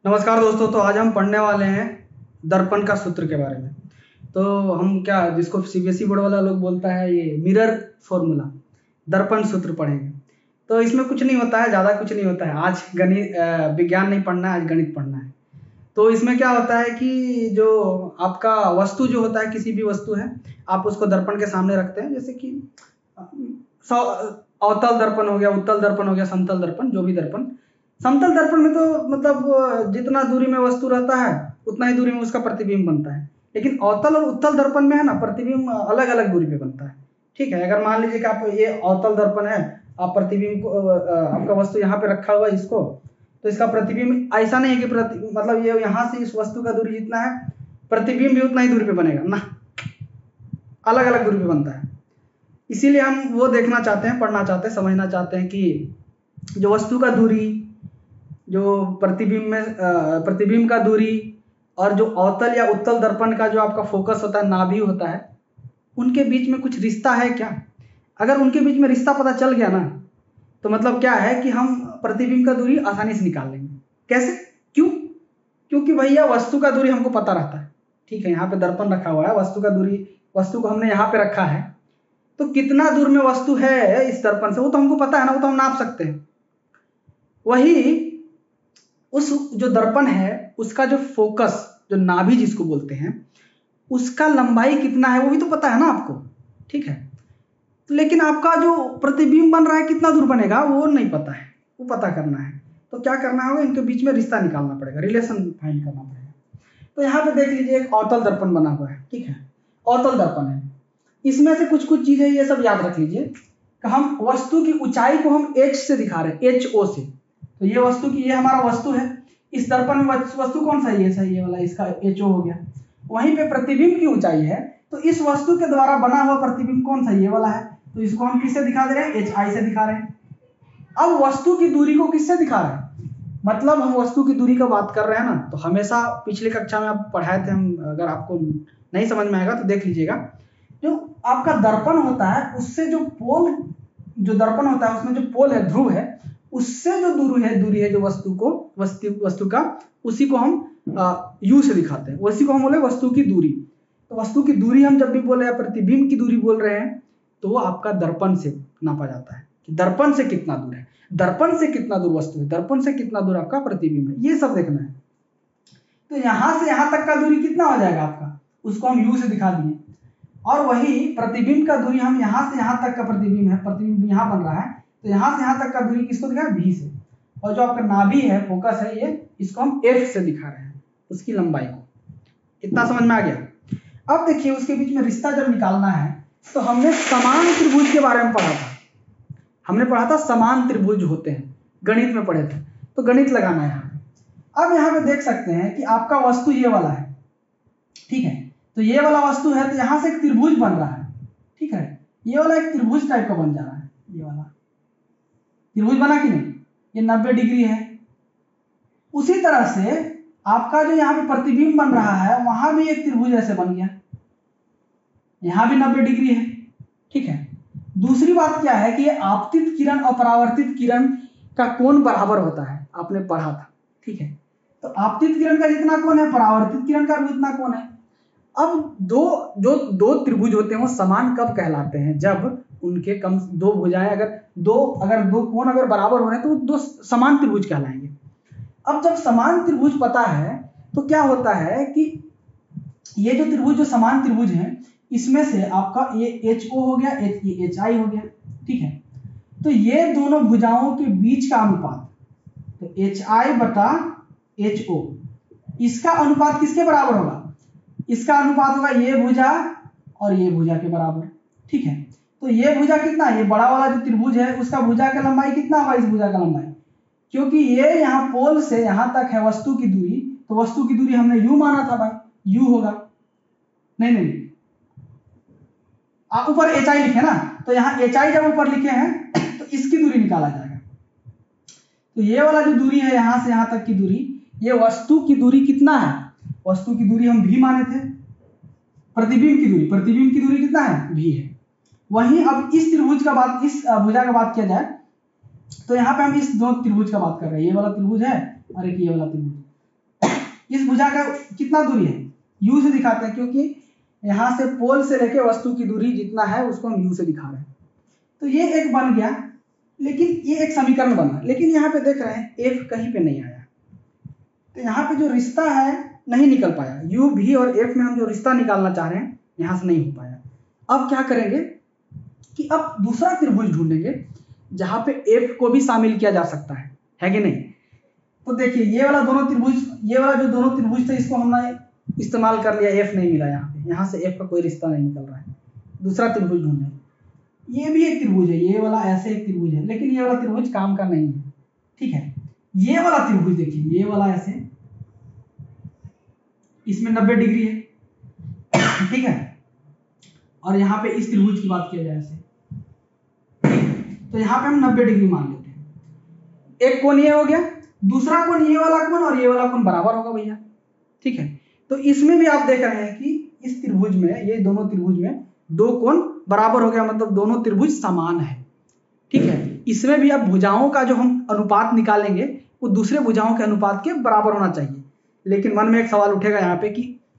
नमस्कार दोस्तों। तो आज हम पढ़ने वाले हैं दर्पण का सूत्र के बारे में। तो हम क्या जिसको सीबीएसई बोर्ड वाला लोग बोलता है ये मिरर फॉर्मूला दर्पण सूत्र पढ़ेंगे। तो इसमें कुछ नहीं होता है, ज़्यादा कुछ नहीं होता है। आज गणित विज्ञान नहीं पढ़ना है, आज गणित पढ़ना है। तो इसमें क्या होता है कि जो आपका वस्तु जो होता है, किसी भी वस्तु है, आप उसको दर्पण के सामने रखते हैं। जैसे कि अवतल दर्पण हो गया, उत्तल दर्पण हो गया, समतल दर्पण, जो भी दर्पण। समतल दर्पण में तो मतलब जितना दूरी में वस्तु रहता है उतना ही दूरी में उसका प्रतिबिंब बनता है। लेकिन अवतल और उत्तल दर्पण में है ना, प्रतिबिंब अलग अलग दूरी पे बनता है। ठीक है, अगर मान लीजिए कि आप ये अवतल दर्पण है, आप प्रतिबिंब को आपका वस्तु यहाँ पे रखा हुआ है इसको, तो इसका प्रतिबिंब ऐसा नहीं है कि मतलब ये यहाँ से इस वस्तु का दूरी जितना है, प्रतिबिंब भी उतना ही दूरी पे बनेगा ना, अलग अलग दूरी पे बनता है। इसीलिए हम वो देखना चाहते हैं, पढ़ना चाहते हैं, समझना चाहते हैं कि जो वस्तु का दूरी, जो प्रतिबिंब का दूरी, और जो अवतल या उत्तल दर्पण का जो आपका फोकस होता है, नाभि होता है, उनके बीच में कुछ रिश्ता है क्या? अगर उनके बीच में रिश्ता पता चल गया ना, तो मतलब क्या है कि हम प्रतिबिंब का दूरी आसानी से निकाल लेंगे। कैसे? क्यों? क्योंकि भैया वस्तु का दूरी हमको पता रहता है। ठीक है, यहाँ पे दर्पण रखा हुआ है, वस्तु का दूरी, वस्तु को हमने यहाँ पे रखा है, तो कितना दूर में वस्तु है इस दर्पण से वो तो हमको पता है ना, वो तो हम नाप सकते हैं। वही उस जो दर्पण है उसका जो फोकस, जो नाभि जिसको बोलते हैं, उसका लंबाई कितना है वो भी तो पता है ना आपको। ठीक है, लेकिन आपका जो प्रतिबिंब बन रहा है कितना दूर बनेगा वो नहीं पता है, वो पता करना है। तो क्या करना होगा, इनके बीच में रिश्ता निकालना पड़ेगा, रिलेशन फाइंड करना पड़ेगा। तो यहाँ पे देख लीजिए एक अवतल दर्पण बना हुआ है। ठीक है, अवतल दर्पण है, इसमें से कुछ कुछ चीजें ये सब याद रख लीजिए कि हम वस्तु की ऊंचाई को हम h से दिखा रहे हैं, HO से। तो ये वस्तु की, ये हमारा वस्तु है, इस दर्पण में वस्तु कौन सा है? ये वाला, इसका HO हो गया। वहीं पे प्रतिबिंब की ऊंचाई है, तो इस वस्तु के द्वारा बना हुआ प्रतिबिंब कौन सा? ये वाला है। तो इसको हम किससे दिखा दे रहे हैं? HI से दिखा रहे हैं। अब वस्तु की दूरी को किससे दिखा रहे हैं? मतलब हम वस्तु की दूरी का बात कर रहे हैं ना, तो हमेशा पिछले कक्षा में आप पढ़ाए थे हम, अगर आपको नहीं समझ में आएगा तो देख लीजिएगा। जो आपका दर्पण होता है उससे जो पोल, जो दर्पण होता है उसमें जो पोल है, ध्रुव है, उससे जो दूरी है जो वस्तु का, उसी को हम यू से दिखाते हैं, उसी को हम बोले वस्तु की दूरी। तो वस्तु की दूरी हम जब भी बोले या प्रतिबिंब की दूरी बोल रहे हैं, तो वो आपका दर्पण से नापा जाता है कि दर्पण से कितना दूर है, दर्पण से कितना दूर वस्तु है, दर्पण से कितना दूर आपका प्रतिबिंब है, ये सब देखना है। तो यहां से यहां तक का दूरी कितना हो जाएगा आपका, उसको हम यू से दिखा दिए। और वही प्रतिबिंब का दूरी हम यहां से यहां तक का प्रतिबिंब है, प्रतिबिंब यहां बन रहा है, तो यहां से यहां तक का दूरी किसको दिखा है? भी से। और जो आपका नाभि है, फोकस है, ये इसको हम एफ से दिखा रहे हैं, उसकी लंबाई को। इतना समझ में आ गया? अब देखिए उसके बीच में रिश्ता जब निकालना है, तो हमने समान त्रिभुज के बारे में पढ़ा था। हमने पढ़ा था समान त्रिभुज होते हैं, गणित में पढ़े थे। तो गणित लगाना है यहाँ पे। अब यहाँ पे देख सकते हैं कि आपका वस्तु ये वाला है। ठीक है, तो ये वाला वस्तु है, तो यहां से एक त्रिभुज बन रहा है। ठीक है, ये वाला एक त्रिभुज टाइप का बन जा रहा है। ये वाला त्रिभुज बना कि नहीं? ये 90 डिग्री है। उसी तरह से आपका जो यहाँ पे प्रतिबिंब बन रहा है, वहां भी एक त्रिभुज ऐसे बन गया, यहां भी 90 डिग्री है। ठीक है, दूसरी बात क्या है कि ये आपतित किरण और परावर्तित किरण का कोण बराबर होता है, आपने पढ़ा था। ठीक है, तो आपतित किरण का जितना कोण है, परावर्तित किरण का भी उतना कोण है। अब दो त्रिभुज होते हैं वो समान कब कहलाते हैं? जब उनके कम दो भुजाएं, अगर दो कोण अगर बराबर हो रहे हैं तो दो समान त्रिभुज कहलाएंगे। अब जब समान त्रिभुज पता है तो क्या होता है कि ये जो त्रिभुज, जो समान त्रिभुज है, इसमें से आपका ये HO हो गया, ये HI हो गया। ठीक है, तो ये दोनों भुजाओं के बीच का अनुपात, तो HI बटा HO, इसका अनुपात किसके बराबर होगा? इसका अनुपात होगा ये भुजा और ये भुजा के बराबर। ठीक है, तो ये भुजा कितना है? ये बड़ा वाला जो त्रिभुज है उसका भुजा का लंबाई कितना होगा? इस भुजा का लंबाई, क्योंकि ये यहाँ पोल से यहाँ तक है वस्तु की दूरी, तो वस्तु की दूरी हमने यू माना था भाई, यू होगा। नहीं, आप ऊपर HI लिखे ना, तो यहाँ HI जब ऊपर लिखे हैं तो इसकी दूरी निकाला जाएगा। तो ये वाला जो दूरी है यहां से यहां तक की दूरी, ये वस्तु की दूरी कितना है? वस्तु की दूरी हम भी माने थे। प्रतिबिंब की दूरी कितना है? भी है। वहीं अब इस त्रिभुज का बात, इस भुजा का बात किया जाए, तो यहाँ पे हम इस दो त्रिभुज का बात कर रहे हैं। ये वाला त्रिभुज है और एक ये वाला त्रिभुज, इस भुजा का कितना दूरी है, यू से दिखाते हैं, क्योंकि यहाँ से पोल से लेके वस्तु की दूरी जितना है उसको हम यू से दिखा रहे हैं। तो ये एक बन गया, लेकिन ये एक समीकरण बना, लेकिन यहाँ पे देख रहे हैं एफ कहीं पे नहीं आया। तो यहाँ पे जो रिश्ता है नहीं निकल पाया, यू भी और एफ में हम जो रिश्ता निकालना चाह रहे हैं यहाँ से नहीं हो पाया। अब क्या करेंगे कि अब दूसरा त्रिभुज ढूंढेंगे जहाँ पे एफ को भी शामिल किया जा सकता है कि नहीं। तो देखिए ये वाला दोनों त्रिभुज, ये वाला जो दोनों त्रिभुज थे इसको हमने इस्तेमाल कर लिया, एफ नहीं मिला यहाँ पे, यहाँ से एफ का कोई रिश्ता नहीं निकल रहा है। दूसरा त्रिभुज ढूंढे, ये भी एक त्रिभुज है, ये वाला ऐसे एक त्रिभुज है, लेकिन ये वाला त्रिभुज काम का नहीं है, ठीक है। ये वाला त्रिभुज देखिए, ये वाला ऐसे, इसमें 90 डिग्री है, ठीक है, और यहाँ पे इस त्रिभुज की बात किया जाए ऐसे, तो यहाँ पे हम 90 डिग्री मान लेते हैं। एक कोण ये हो गया, दूसरा कोण ये वाला कोण और ये वाला कोण बराबर होगा भैया, ठीक है। तो इसमें भी आप देख रहे हैं कि इस त्रिभुज में, ये दोनों त्रिभुज में दो कोण बराबर हो गया, मतलब दोनों त्रिभुज समान है, ठीक है। इसमें भी अब भुजाओं का जो हम अनुपात निकालेंगे वो दूसरे भुजाओं के अनुपात के बराबर होना चाहिए। लेकिन मन में एक सवाल उठेगा यहाँ पे कि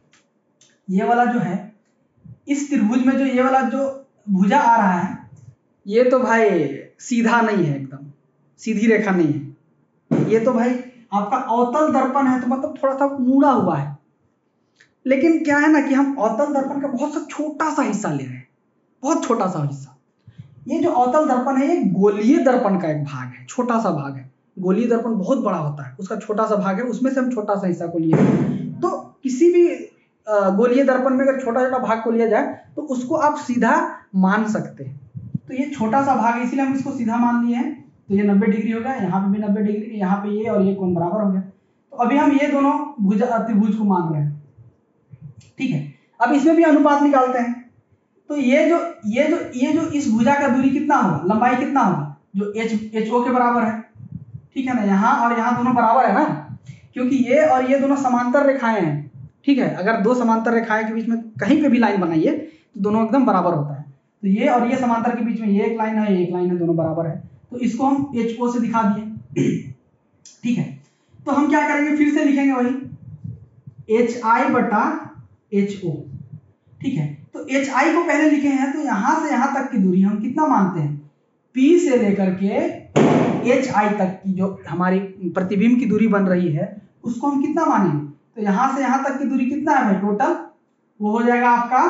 ये वाला जो है, इस त्रिभुज में जो ये वाला जो भुजा आ रहा है, ये तो भाई सीधा नहीं है, एकदम सीधी रेखा नहीं है, ये तो भाई आपका अवतल दर्पण है, तो मतलब थोड़ा सा मुड़ा हुआ है। लेकिन क्या है ना कि हम अवतल दर्पण का बहुत सा छोटा सा हिस्सा ले रहे हैं, बहुत छोटा सा हिस्सा। ये जो अवतल दर्पण है ये गोलीय दर्पण का एक भाग है, छोटा सा भाग है। गोलीय दर्पण बहुत बड़ा होता है, उसका छोटा सा भाग है, उसमें से हम छोटा सा हिस्सा को लिए। तो किसी भी गोलीय दर्पण में अगर छोटा छोटा भाग को लिया जाए तो उसको आप सीधा मान सकते हैं। तो ये छोटा सा भाग है, इसीलिए हम इसको सीधा मान लिए हैं। तो ये 90 डिग्री हो गया, यहाँ पे भी 90 डिग्री, यहाँ पे ये और ये कोण बराबर हो गया। तो अभी हम ये दोनों त्रिभुज को मान रहे हैं, ठीक है। अब इसमें भी अनुपात निकालते हैं। तो ये जो इस भुजा का दूरी कितना होगा, लंबाई कितना होगा, जो एच ओ के बराबर है, ठीक है ना। यहाँ और यहाँ दोनों बराबर है ना, क्योंकि ये और ये दोनों समांतर रेखाएं हैं, ठीक है। अगर दो समांतर रेखाएं के बीच में कहीं पे भी लाइन बनाइए तो दोनों एकदम बराबर होता है। तो ये और ये समांतर के बीच में ये एक लाइन है, ये एक लाइन है, दोनों बराबर है। तो इसको हम एच ओ से दिखा दिए, ठीक है। तो हम क्या करेंगे, फिर से लिखेंगे वही एच आई बटा एच ओ, ठीक है। तो एच आई को पहले लिखे हैं, तो यहां से यहां तक की दूरी हम कितना मानते हैं, पी से लेकर के एच आई तक की जो हमारी प्रतिबिंब की दूरी बन रही है उसको हम कितना मानेंगे। तो यहां से यहां तक की दूरी कितना है भाई टोटल, वो हो जाएगा आपका,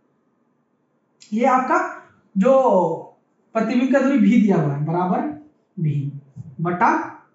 ये आपका जो प्रतिबिंब का दूरी भी दिया हुआ है बराबर भी बटा,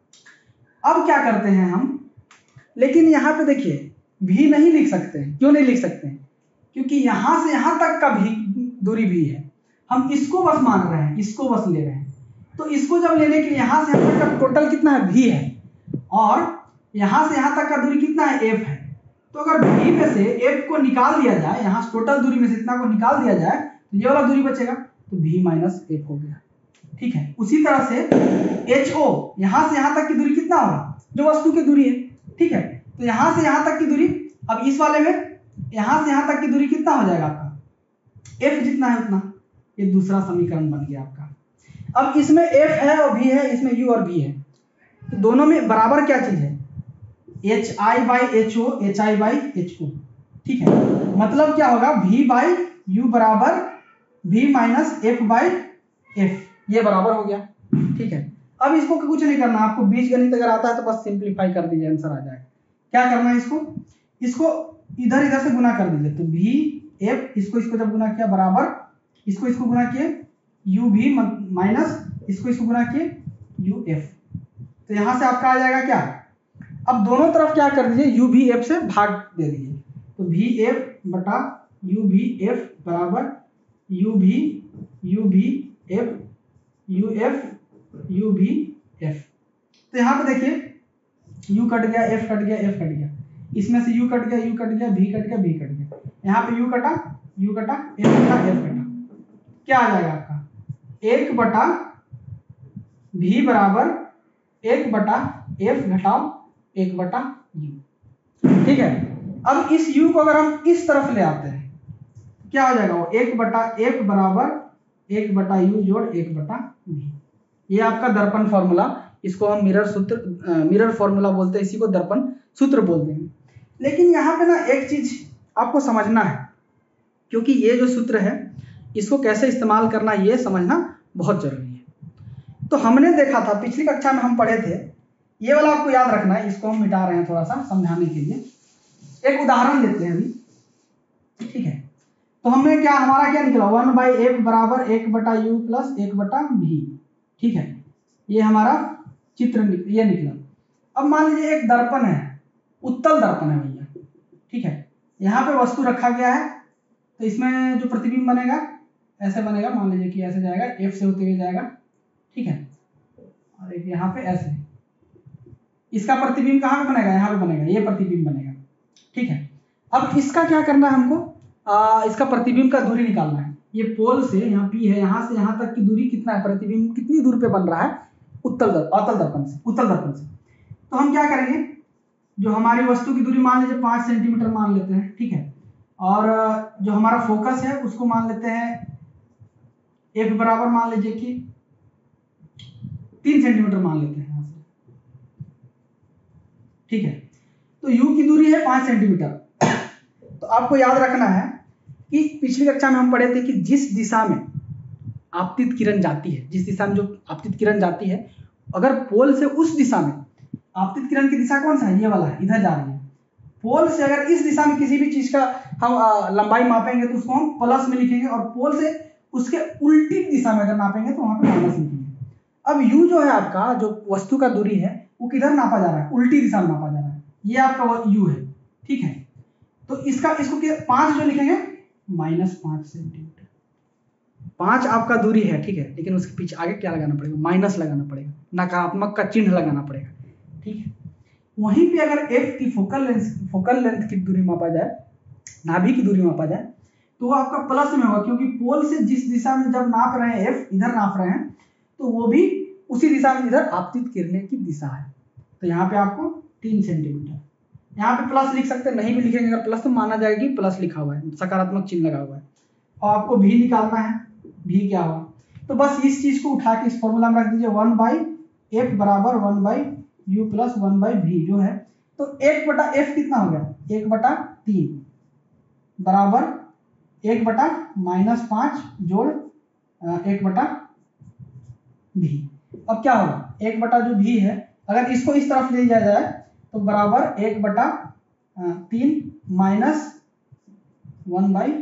अब क्या करते हैं हम, लेकिन यहाँ पे देखिए भी नहीं लिख सकते हैं। क्यों नहीं लिख सकते हैं, क्योंकि यहां से यहां तक का भी दूरी भी है, हम इसको बस मान रहे हैं, इसको बस ले रहे हैं। तो इसको जब लेने के लिए यहां से यहां तक का टोटल कितना है, भी है, और यहां से यहां तक का दूरी कितना है, एफ है। तो अगर भी में से एफ को निकाल दिया जाए, यहाँ टोटल दूरी में से इतना को निकाल दिया जाए तो ये वाला दूरी बचेगा, तो भी माइनस एफ हो गया, ठीक है। उसी तरह से एच ओ, यहां से यहां तक की दूरी कितना होगा, जो वस्तु की दूरी है, ठीक है। तो यहां से यहां तक की दूरी, अब इस वाले में यहां से यहां तक की दूरी कितना हो जाएगा आपका, एफ जितना है उतना। ये दूसरा समीकरण बन गया आपका। अब इसमें एफ है और भी है, इसमें यू और भी है, तो दोनों में बराबर क्या चीज है, H I by H O, H I by H O, ठीक है। मतलब क्या होगा, भी बाई यू बराबर भी माइनस एफ बाई एफ, ये बराबर हो गया, ठीक है। अब इसको कुछ नहीं करना, आपको बीज गणित अगर आता है तो बस सिंप्लीफाई कर दीजिए, आंसर आ जाएगा। क्या करना है, इसको इधर इधर से गुना कर दीजिए। तो भी एफ, इसको जब गुना किया बराबर, इसको गुना किए यू भी माइनस इसको गुना किए यू एफ। तो यहां से आपका आ जाएगा क्या, अब दोनों तरफ क्या कर दीजिए, यू भी एफ से भाग दे दीजिए। तो भी एफ बटा यू भी एफ बराबर यू भी एफ यू भी एफ। तो यहाँ पे देखिए यू कट गया, एफ कट गया, एफ कट गया, इसमें से यू कट गया, भी कट गया, भी कट गया, यहाँ पे यू कटा, एफ कटा, क्या आ जाएगा आपका, 1 बटा भी बराबर 1 बटा एफ घटाओ 1 बटा यू, ठीक है। अब इस u को अगर हम इस तरफ ले आते हैं क्या हो जाएगा, वो 1 बटा एफ बराबर 1 बटा यू जोड़ 1 बटा भी। ये आपका दर्पण फॉर्मूला, इसको हम मिरर फॉर्मूला बोलते हैं, इसी को दर्पण सूत्र बोलते हैं। लेकिन यहाँ पे ना एक चीज आपको समझना है, क्योंकि ये जो सूत्र है इसको कैसे इस्तेमाल करना ये समझना बहुत जरूरी है। तो हमने देखा था पिछली कक्षा में हम पढ़े थे, ये वाला आपको याद रखना है, इसको हम मिटा रहे हैं थोड़ा सा समझाने के लिए। एक उदाहरण लेते हैं अभी, ठीक है। तो हमने क्या, हमारा क्या निकला, 1/f बराबर 1/u प्लस 1/v, ठीक है। ये हमारा चित्र ये निकला। अब मान लीजिए एक दर्पण है, उत्तल दर्पण है भैया, ठीक है। यहाँ पे वस्तु रखा गया है, तो इसमें जो प्रतिबिंब बनेगा ऐसे बनेगा, मान लीजिए कि ऐसे जाएगा, एफ से होते हुए जाएगा, ठीक है। और एक यहाँ पे ऐसे, इसका प्रतिबिंब कहाँ पे बनेगा, यहाँ पे बनेगा, ये प्रतिबिंब बनेगा, ठीक है। अब इसका क्या करना है हमको, इसका प्रतिबिंब का दूरी निकालना है। ये पोल से, यहाँ पी है, यहाँ से यहाँ तक की दूरी कितना है, प्रतिबिंब कितनी दूर पे बन रहा है उत्तल दर्पण से। तो हम क्या करेंगे, जो हमारी वस्तु की दूरी मान लीजिए 5 सेंटीमीटर मान लेते हैं, ठीक है। और जो हमारा फोकस है उसको मान लेते हैं एफ बराबर मान लीजिए कि 3 सेंटीमीटर मान लेते हैं यहाँ से, ठीक है। तो यू की दूरी है 5 सेंटीमीटर। तो आपको याद रखना है कि पिछली कक्षा में हम पढ़े थे कि जिस दिशा में आपतित किरण जाती है, जिस दिशा में जो आपतित किरण जाती है, अगर पोल से उस दिशा में, आपतित किरण की दिशा कौन सा है, ये वाला है, इधर जा रही है। पोल से अगर इस दिशा में किसी भी चीज का हम लंबाई मापेंगे तो उसको हम प्लस में लिखेंगे, और पोल से उसके उल्टी दिशा में अगर नापेंगे तो वहां पे माइनस लिखेंगे। अब यू जो है आपका, जो वस्तु का दूरी है वो किधर नापा जा रहा है, उल्टी दिशा में नापा जा रहा है, ये आपका यू है, ठीक है। तो इसको 5 जो लिखेंगे -5 सेंटीमीटर, 5 आपका दूरी है, ठीक है। लेकिन उसके पीछे आगे क्या लगाना पड़ेगा, माइनस लगाना पड़ेगा, नकारात्मक का चिन्ह लगाना पड़ेगा, ठीक है। वहीं पे अगर f की फोकल लेंथ की दूरी मापा जाए, नाभि की दूरी मापा जाए, तो वो आपका प्लस में होगा, क्योंकि पोल से जिस दिशा में जब नाप रहे हैं f, इधर नाप रहे हैं, तो वो भी उसी दिशा में इधर आपतित किरणें की दिशा है। तो यहाँ पे आपको 3 सेंटीमीटर, यहाँ पे प्लस लिख सकते हैं, नहीं भी लिखेंगे अगर प्लस तो माना जाएगा कि प्लस लिखा हुआ है, सकारात्मक चिन्ह लगा हुआ है। और आपको भी निकालना है, भी क्या होगा, तो बस इस चीज को उठा के इस फॉर्मूला में रख दीजिए, 1/f बराबर 1/u प्लस 1/v जो है। तो 1/f कितना हो गया, 1/3 बराबर 1/-5 जोड़ 1/v। अब क्या होगा, 1 जो v है, अगर इसको इस तरफ ले जाया जाए तो बराबर 1/3 माइनस 1/5,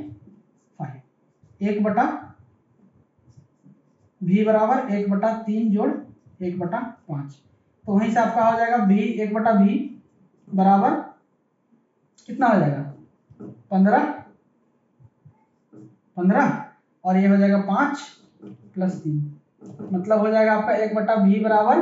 1/v बराबर 1/3 जोड़ 1/5। तो वहीं से आपका हो जाएगा v 1/v बराबर कितना हो जाएगा, 15 और ये हो जाएगा 5 + 3, मतलब हो जाएगा आपका 1/v बराबर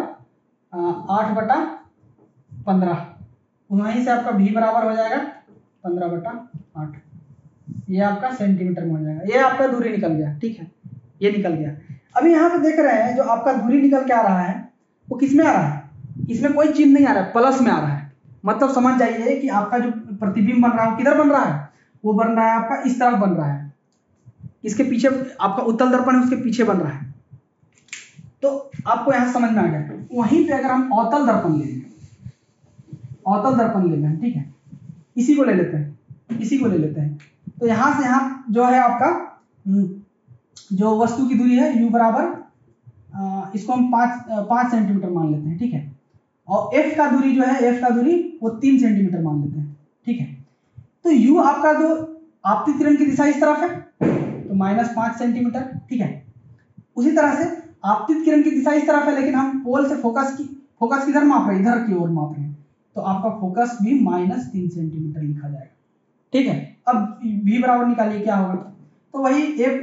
8/15। वहीं से आपका v बराबर हो जाएगा 15/8, ये आपका सेंटीमीटर में हो जाएगा। ये आपका दूरी निकल गया, ठीक है, ये निकल गया। अभी यहाँ पे देख रहे हैं जो आपका दूरी निकल के आ रहा है वो किस में आ रहा है, इसमें कोई चिन्ह नहीं आ रहा है, प्लस में आ रहा है। मतलब समझ जाइए कि आपका जो प्रतिबिंब बन रहा है वो किधर बन रहा है, वो बन रहा है आपका इस तरफ बन रहा है, इसके पीछे आपका उत्तल दर्पण है, उसके पीछे बन रहा है। तो आपको यहाँ समझ में आ गया। वहीं पे अगर हम अवतल दर्पण ले लें, अवतल दर्पण ले लें, ठीक है, इसी को ले लेते हैं, तो यहाँ से यहाँ जो है आपका जो वस्तु की दूरी है u बराबर, इसको हम 5 सेंटीमीटर मान लेते हैं, ठीक है। और f का दूरी जो है, f का दूरी वो 3 सेंटीमीटर मान लेते हैं, ठीक है। तो u आपका जो आपतित किरण की दिशा इस तरफ है, तो -5 सेंटीमीटर, ठीक है। उसी तरह से आपतित किरण की दिशा इस तरफ है, लेकिन हम पोल से फोकस किधर माप रहे हैं, इधर की ओर माप रहे हैं, तो आपका फोकस भी -3 सेंटीमीटर लिखा जाएगा, ठीक है। अब v बराबर निकालिए क्या होगा, तो वही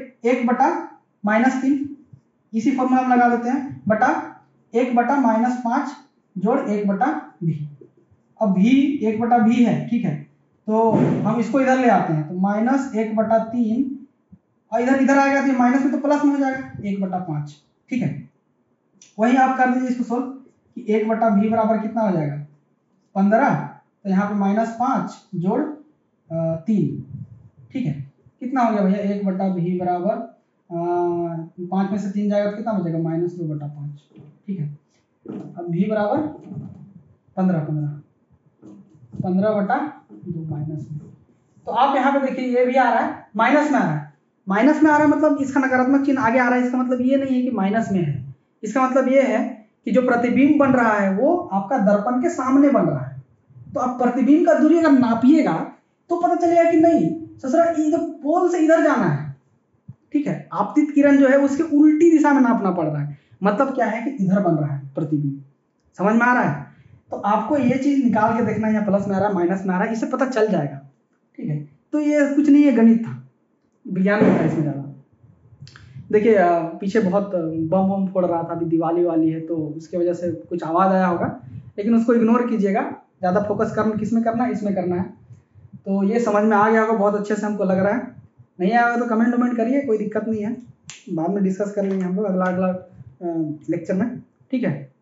1/-3, इसी फॉर्मूला में लगा लेते हैं, बटा 1/-5 जोड़ 1/v। अब v 1/v है, ठीक है, तो हम इसको इधर ले आते हैं, तो -1/3 और इधर आएगा तो माइनस में तो प्लस में हो जाएगा 1/5, ठीक है। वही आप कर दीजिए इसको सोल्व कि 1/v बराबर कितना हो जाएगा 15, तो यहाँ पे -5 जोड़ 3, ठीक है। कितना हो गया भैया, 1/v बराबर 5 में से 3 जाएगा तो कितना बचेगा, -2/5, ठीक है। अब v बराबर 15/5 2 माइनस में। तो आप यहाँ पे देखिए ये भी आ रहा है माइनस में आ रहा है, माइनस में आ रहा है मतलब इसका नकारात्मक चिन्ह आगे आ रहा है, इसका मतलब ये नहीं है कि माइनस में है, इसका मतलब ये है कि जो प्रतिबिंब बन रहा है वो आपका दर्पण के सामने बन रहा है। तो आप प्रतिबिंब का दूरी अगर नापिएगा तो पता चलेगा कि नहीं ससुरा इधर पोल से इधर जाना है, ठीक है, आपतित किरण जो है उसके उल्टी दिशा में नापना पड़ रहा है, मतलब क्या है कि इधर बन रहा है प्रतिबिंब। समझ में आ रहा है? तो आपको ये चीज निकाल के देखना है, यहाँ प्लस में आ रहा है माइनस में आ रहा है, इससे पता चल जाएगा, ठीक है। तो ये कुछ नहीं है, गणित था, विज्ञान नहीं था इसमें ज़्यादा। देखिए पीछे बहुत बम बम फोड़ रहा था, अभी दिवाली वाली है तो उसकी वजह से कुछ आवाज़ आया होगा, लेकिन उसको इग्नोर कीजिएगा, ज़्यादा फोकस करना किस में करना है, इसमें करना है। तो ये समझ में आ गया होगा बहुत अच्छे से हमको लग रहा है, नहीं आया होगा तो कमेंट वमेंट करिए, कोई दिक्कत नहीं है, बाद में डिस्कस कर लेंगे हम लोग अगला लेक्चर में, ठीक है।